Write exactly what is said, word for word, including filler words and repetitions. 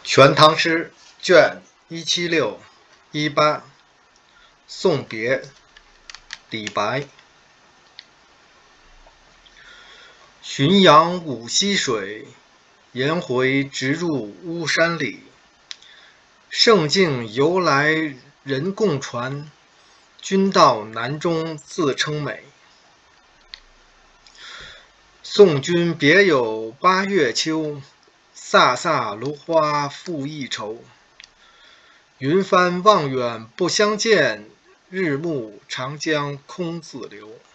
全唐诗卷一七六一八，送别，李白。浔阳五溪水，颜回直入巫山里。胜境由来人共传，君到南中自称美。送君别有八月秋，飒飒芦花复一愁。云帆望远不相见，日暮长江空自流。